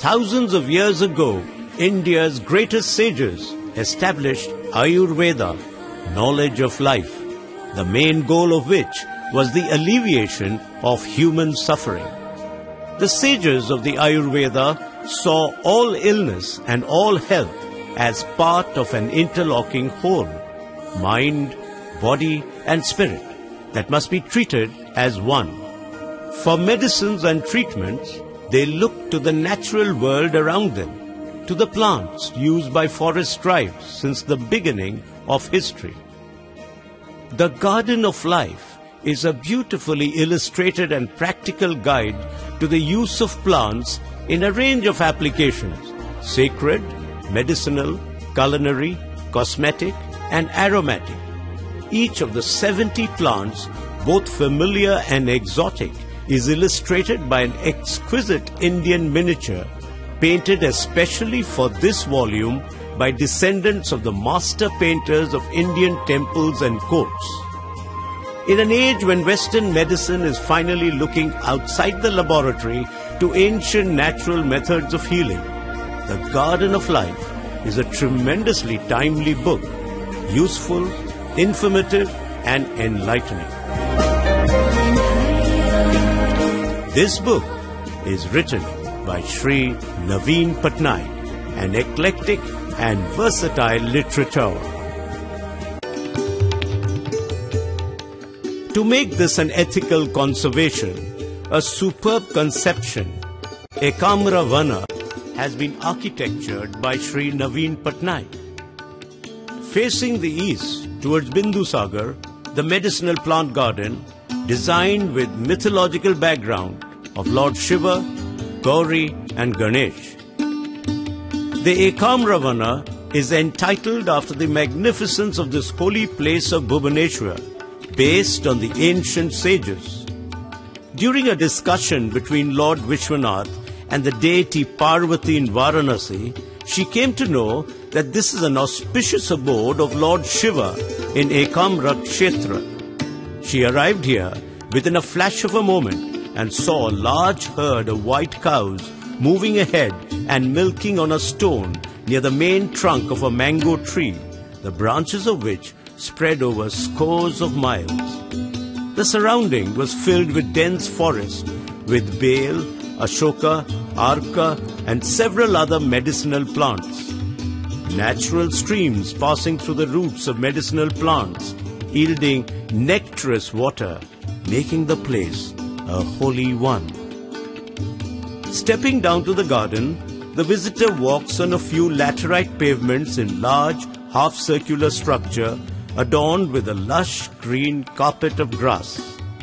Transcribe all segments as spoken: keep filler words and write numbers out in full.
Thousands of years ago, India's greatest sages established Ayurveda, knowledge of life, the main goal of which was the alleviation of human suffering. The sages of the Ayurveda saw all illness and all health as part of an interlocking whole, mind, body and spirit, that must be treated as one. For medicines and treatments, they looked to the natural world around them, to the plants used by forest tribes since the beginning of history. The Garden of Life is a beautifully illustrated and practical guide to the use of plants in a range of applications: sacred, medicinal, culinary, cosmetic, and aromatic. Each of the seventy plants, both familiar and exotic, is illustrated by an exquisite Indian miniature painted especially for this volume by descendants of the master painters of Indian temples and courts. In an age when Western medicine is finally looking outside the laboratory to ancient natural methods of healing, The Garden of Life is a tremendously timely book, useful, informative, and enlightening. This book is written by Shri Naveen Patnaik, an eclectic and versatile literature. To make this an ethical conservation, a superb conception, Ekamra Vana, has been architectured by Shri Naveen Patnaik. Facing the east towards Bindusagar, the medicinal plant garden, designed with mythological background of Lord Shiva, Gauri and Ganesh. The Ekamra Vana is entitled after the magnificence of this holy place of Bhubaneswar, based on the ancient sages. During a discussion between Lord Vishwanath and the deity Parvati in Varanasi, she came to know that this is an auspicious abode of Lord Shiva in Ekamra Kshetra. She arrived here within a flash of a moment and saw a large herd of white cows moving ahead and milking on a stone near the main trunk of a mango tree, the branches of which spread over scores of miles. The surrounding was filled with dense forest, with bale, ashoka, arka, and several other medicinal plants. Natural streams passing through the roots of medicinal plants, yielding nectarous water, making the place a holy one. Stepping down to the garden, the visitor walks on a few laterite pavements in large, half-circular structure adorned with a lush green carpet of grass.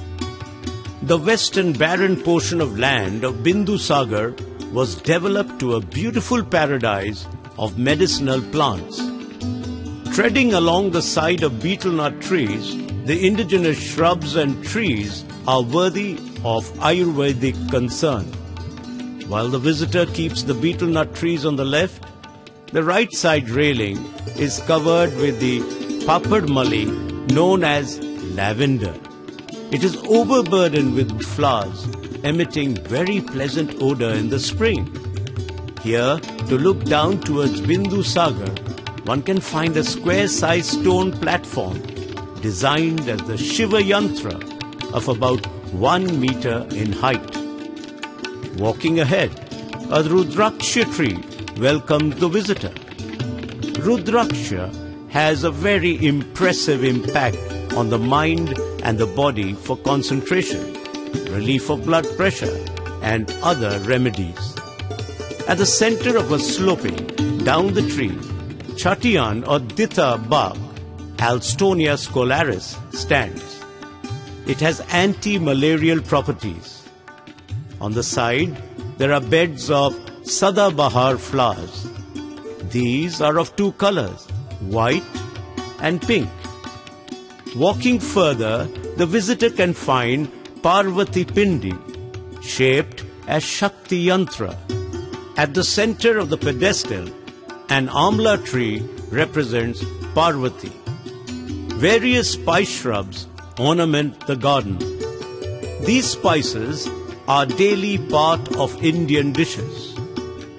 The western barren portion of land of Bindusagar was developed to a beautiful paradise of medicinal plants. Treading along the side of betel nut trees, the indigenous shrubs and trees are worthy of Ayurvedic concern. While the visitor keeps the betel nut trees on the left, the right side railing is covered with the papad mali, known as lavender. It is overburdened with flowers, emitting very pleasant odor in the spring. Here, to look down towards Bindusagar, one can find a square-sized stone platform designed as the Shiva Yantra of about one meter in height. Walking ahead, a Rudraksha tree welcomes the visitor. Rudraksha has a very impressive impact on the mind and the body for concentration, relief of blood pressure, and other remedies. At the center of a sloping down the tree, Chatiyan or Dita Bagh, Alstonia scolaris, stands. It has anti-malarial properties. On the side, there are beds of Sadabahar flowers. These are of two colors, white and pink. Walking further, the visitor can find Parvati Pindi, shaped as Shakti Yantra. At the center of the pedestal, an amla tree represents Parvati. Various spice shrubs ornament the garden. These spices are daily part of Indian dishes.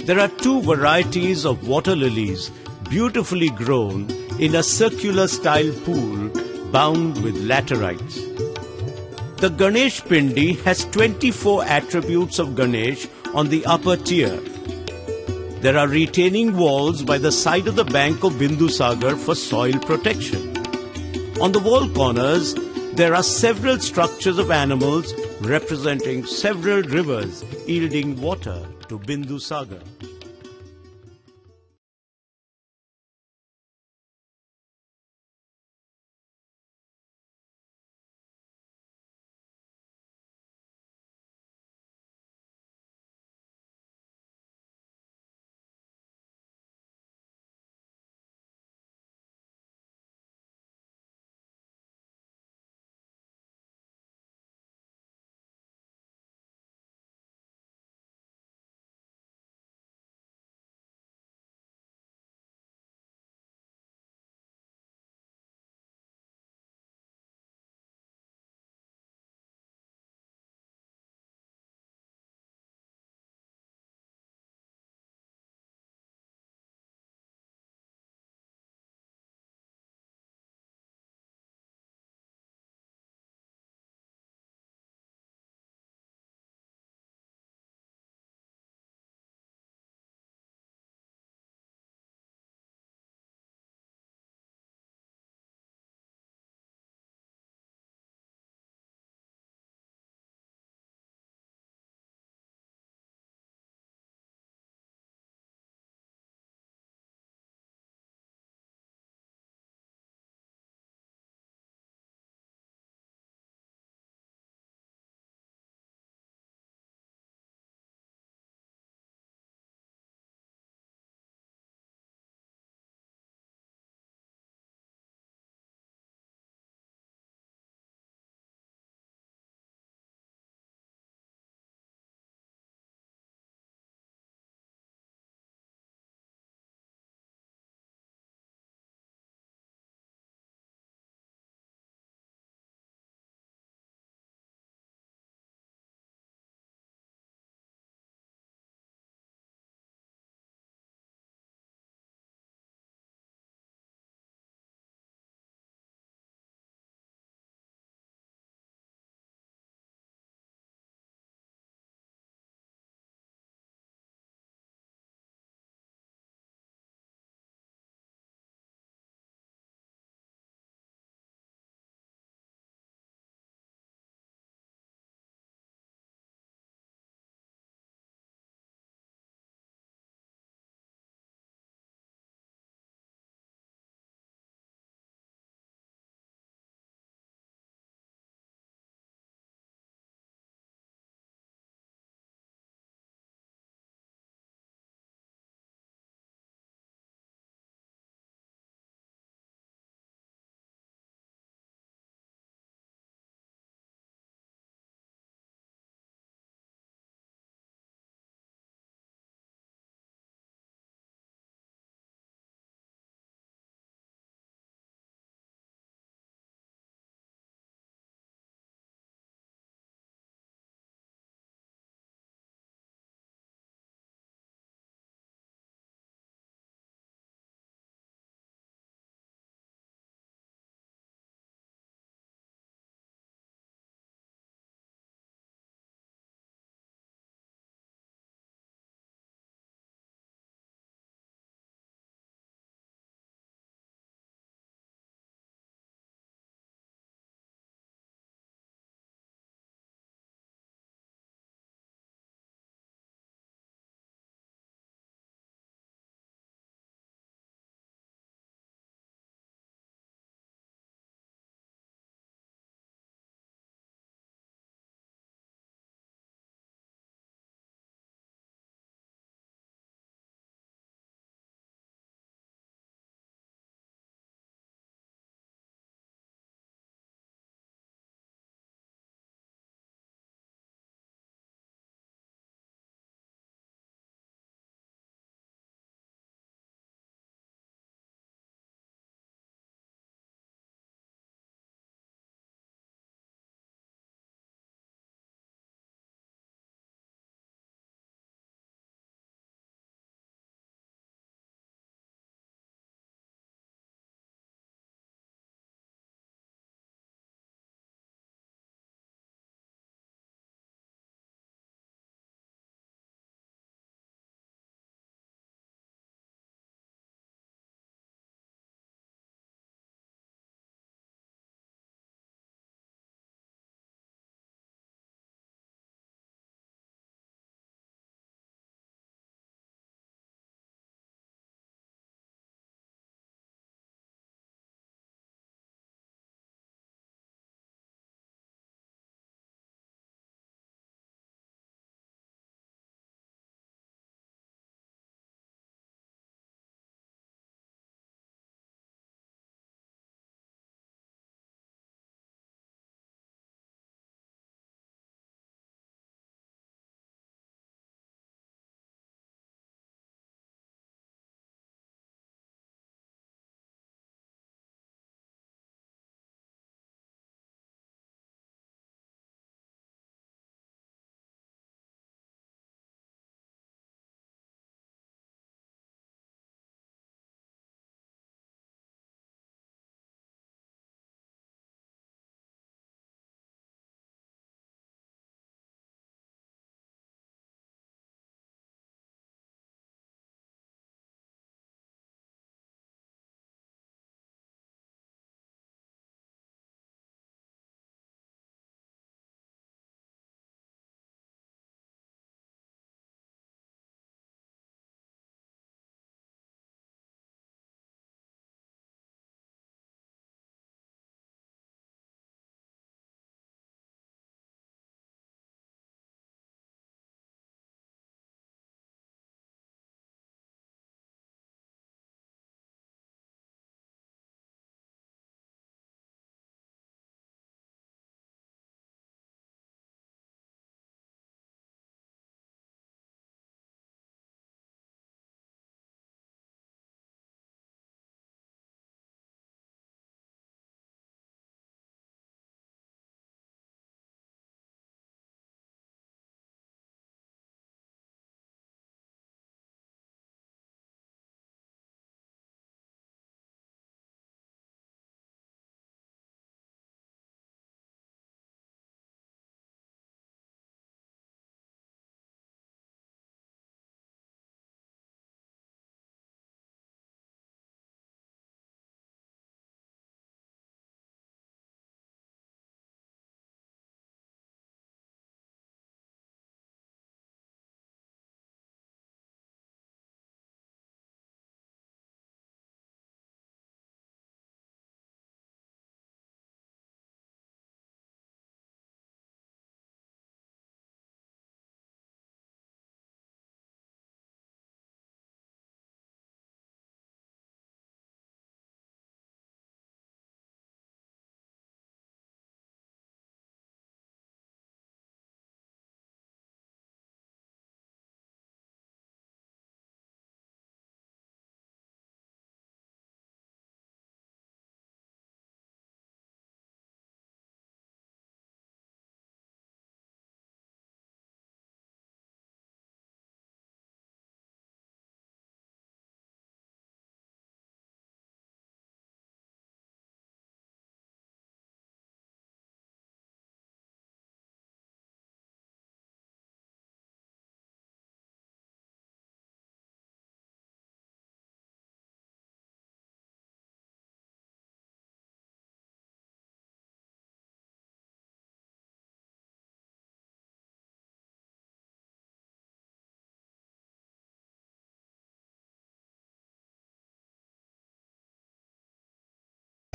There are two varieties of water lilies beautifully grown in a circular style pool bound with laterites. The Ganesh Pindi has twenty-four attributes of Ganesh on the upper tier. There are retaining walls by the side of the bank of Bindusagar for soil protection. On the wall corners, there are several structures of animals representing several rivers yielding water to Bindusagar.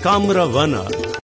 Ekamravana